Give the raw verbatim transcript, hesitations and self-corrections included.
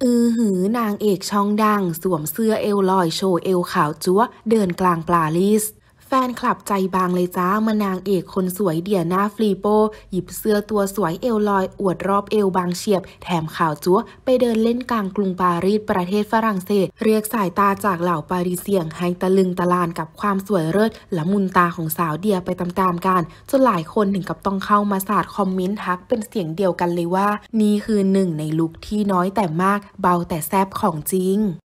อือหือนางเอกช่องดังสวมเสื้อเอวลอยโชว์เอวขาวจั๊วเดินกลางปารีสแฟนคลับใจบางเลยจ้าเมื่อนางเอกคนสวยเดียนาฟลีโปหยิบเสื้อตัวสวยเอวลอยอวดรอบเอวบางเฉียบแถมขาวจั๊วไปเดินเล่นกลางกรุงปารีสประเทศฝรั่งเศสเรียกสายตาจากเหล่าปารีเซียงให้ตะลึงตะลานกับความสวยเลิศและมุนตาของสาวเดียไปตามๆกันจนหลายคนถึงกับต้องเข้ามาสาดคอมเมนต์ทักเป็นเสียงเดียวกันเลยว่านี่คือหนึ่งในลุคที่น้อยแต่มากเบาแต่แซ่บของจริง